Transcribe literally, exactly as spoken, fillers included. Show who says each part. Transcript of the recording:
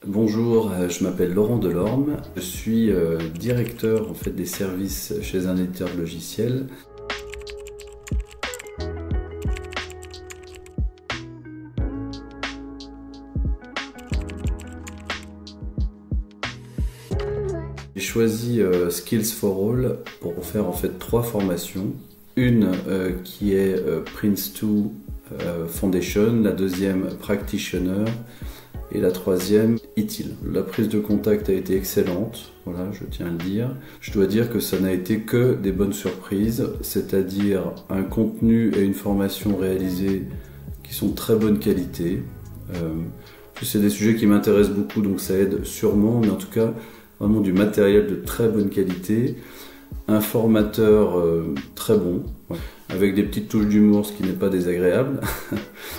Speaker 1: Bonjour, euh, je m'appelle Laurent Delorme, je suis euh, directeur en fait, des services chez un éditeur de logiciels. J'ai choisi euh, Skills for All pour faire en fait trois formations. Une euh, qui est euh, Prince deux euh, Foundation, la deuxième Practitioner et la troisième I T I L. La prise de contact a été excellente, voilà, je tiens à le dire. Je dois dire que ça n'a été que des bonnes surprises, c'est-à-dire un contenu et une formation réalisés qui sont de très bonne qualité. Euh, c'est des sujets qui m'intéressent beaucoup, donc ça aide sûrement, mais en tout cas, vraiment du matériel de très bonne qualité, un formateur euh, très bon, ouais, avec des petites touches d'humour, ce qui n'est pas désagréable.